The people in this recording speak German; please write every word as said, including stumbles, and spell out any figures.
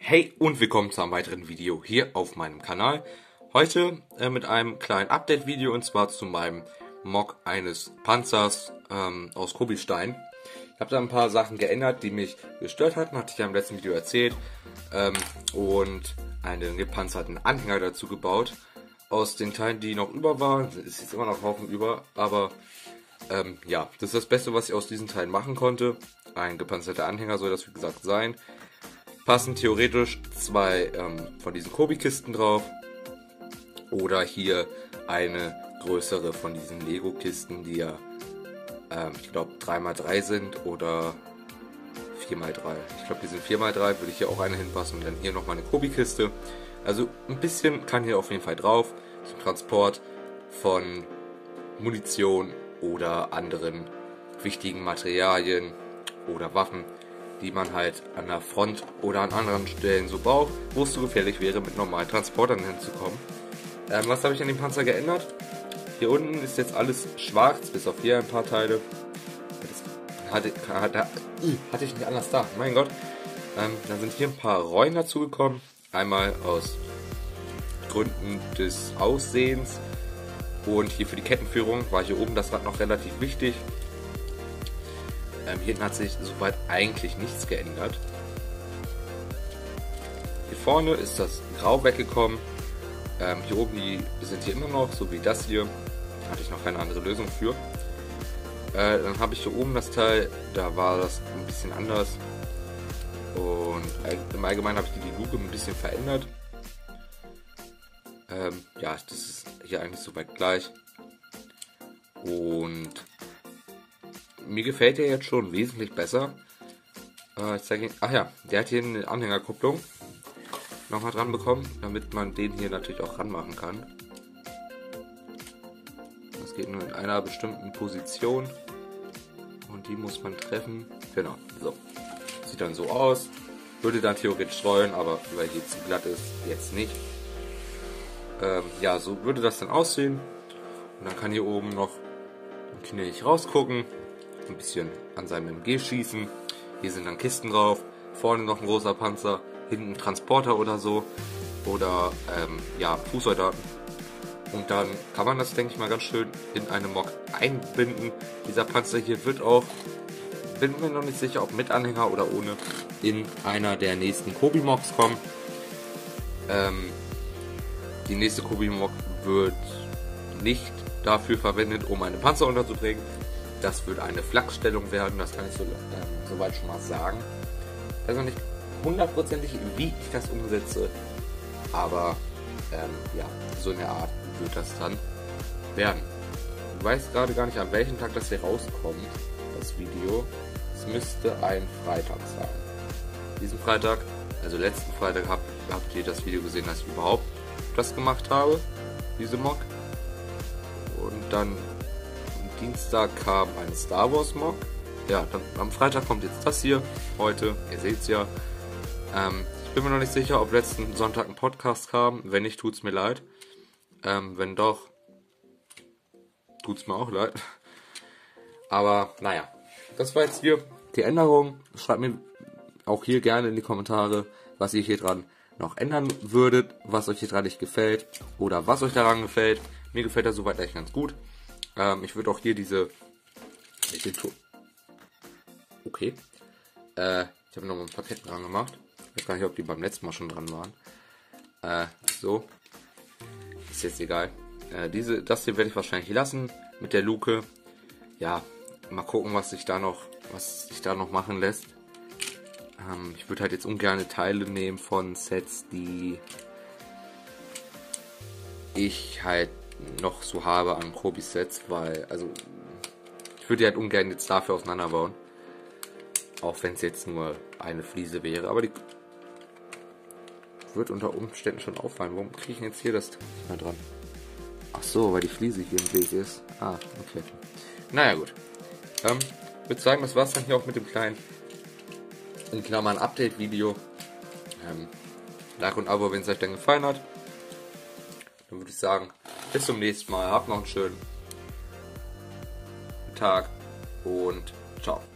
Hey und willkommen zu einem weiteren Video hier auf meinem Kanal. Heute äh, mit einem kleinen Update-Video und zwar zu meinem Mock eines Panzers ähm, aus Kobi-Stein. Ich habe da ein paar Sachen geändert, die mich gestört hatten, hatte ich ja im letzten Video erzählt. Ähm, und einen gepanzerten Anhänger dazu gebaut. Aus den Teilen, die noch über waren, ist jetzt immer noch Haufen über, aber ähm, ja, das ist das Beste, was ich aus diesen Teilen machen konnte. Ein gepanzerter Anhänger soll das wie gesagt sein. Passen theoretisch zwei ähm, von diesen Kobi-Kisten drauf oder hier eine größere von diesen Lego-Kisten, die ja, ähm, ich glaube, drei mal drei sind oder vier mal drei. Ich glaube, die sind vier mal drei, würde ich hier auch eine hinpassen und dann hier nochmal eine Kobi-Kiste. Also ein bisschen kann hier auf jeden Fall drauf zum Transport von Munition oder anderen wichtigen Materialien oder Waffen, die man halt an der Front oder an anderen Stellen so braucht, wo es zu gefährlich wäre, mit normalen Transportern hinzukommen. Ähm, was habe ich an dem Panzer geändert? Hier unten ist jetzt alles schwarz, bis auf hier ein paar Teile. Das hatte, hatte, hatte ich nicht anders da, mein Gott. Ähm, dann sind hier ein paar Rollen dazu gekommen. Einmal aus Gründen des Aussehens und hier für die Kettenführung war hier oben das Rad noch relativ wichtig. Ähm, hier hinten hat sich soweit eigentlich nichts geändert. Hier vorne ist das Grau weggekommen. Ähm, hier oben die sind hier immer noch, so wie das hier. Da hatte ich noch keine andere Lösung für. Äh, dann habe ich hier oben das Teil, da war das ein bisschen anders. Und im Allgemeinen habe ich die Luke ein bisschen verändert. Ähm, ja, das ist hier eigentlich soweit gleich. Und mir gefällt der jetzt schon wesentlich besser. Äh, ich zeige ihn. Ach ja, der hat hier eine Anhängerkupplung nochmal dran bekommen, damit man den hier natürlich auch ranmachen kann. Das geht nur in einer bestimmten Position und die muss man treffen. Genau, so. Sieht dann so aus. Würde dann theoretisch rollen, aber weil hier zu glatt ist, jetzt nicht. Ähm, ja, so würde das dann aussehen. Und dann kann hier oben noch ein Knilch rausgucken. Ein bisschen an seinem M G schießen. Hier sind dann Kisten drauf. Vorne noch ein großer Panzer. Hinten ein Transporter oder so. Oder ähm, ja, Fußsoldaten. Und dann kann man das, denke ich mal, ganz schön in eine Mock einbinden. Dieser Panzer hier wird auch, bin mir noch nicht sicher, ob mit Anhänger oder ohne, in einer der nächsten Kobi-Mocks kommen. Ähm, die nächste Kobi-Mock wird nicht dafür verwendet, um einen Panzer unterzubringen. Das wird eine Flakstellung werden, das kann ich so, ähm, soweit schon mal sagen. Also nicht hundertprozentig, wie ich das umsetze, aber ähm, ja, so in der Art wird das dann werden. Ich weiß gerade gar nicht, an welchem Tag das hier rauskommt, das Video. Es müsste ein Freitag sein. Diesen Freitag, also letzten Freitag, habt, habt ihr das Video gesehen, dass ich überhaupt das gemacht habe, diese Mock. Und dann am Dienstag kam ein Star Wars Mock. Ja, dann am Freitag kommt jetzt das hier, heute, ihr seht es ja. Ähm, ich bin mir noch nicht sicher, ob letzten Sonntag ein Podcast kam. Wenn nicht, tut's mir leid. Ähm, wenn doch, tut's mir auch leid. Aber naja, das war jetzt hier die Änderung. Schreibt mir auch hier gerne in die Kommentare, was ihr hier dran noch ändern würdet, was euch hier dran nicht gefällt oder was euch daran gefällt. Mir gefällt das soweit eigentlich ganz gut. Ähm, ich würde auch hier diese... Okay. Äh, ich habe noch mal ein paar Ketten dran gemacht. Ich weiß gar nicht, ob die beim letzten Mal schon dran waren. Äh, so. Ist jetzt egal. Äh, diese, das hier werde ich wahrscheinlich lassen mit der Luke. Ja, mal gucken, was sich da noch, was sich da noch machen lässt. Ähm, ich würde halt jetzt ungern Teile nehmen von Sets, die ich halt noch so habe an Kobi-Sets, weil, also, ich würde die halt ungern jetzt dafür auseinanderbauen. Auch wenn es jetzt nur eine Fliese wäre, aber die wird unter Umständen schon auffallen. Warum kriege ich denn jetzt hier das nicht mehr dran? Ach so, weil die Fliese hier im Weg ist. Ah, okay. Naja, gut. Ähm, ich würde sagen, das war's dann hier auch mit dem kleinen, in Klammern, Update-Video. Ähm, Like und Abo, wenn es euch dann gefallen hat. Dann würde ich sagen, bis zum nächsten Mal. Habt noch einen schönen Tag und ciao.